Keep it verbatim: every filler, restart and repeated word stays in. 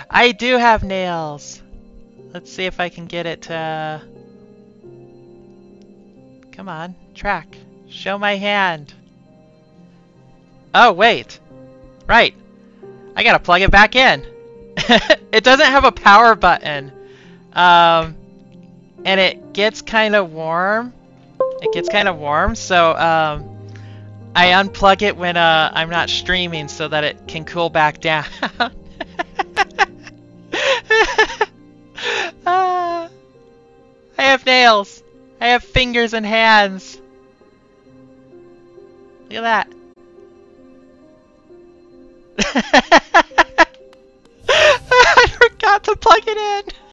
I do have nails. Let's see if I can get it to... Come on, track. Show my hand. Oh, wait. Right. I gotta plug it back in. It doesn't have a power button. Um, and it gets kind of warm. It gets kind of warm, so um, I unplug it when uh, I'm not streaming so that it can cool back down. uh, I have nails. I have fingers and hands. Look at that. I forgot to plug it in.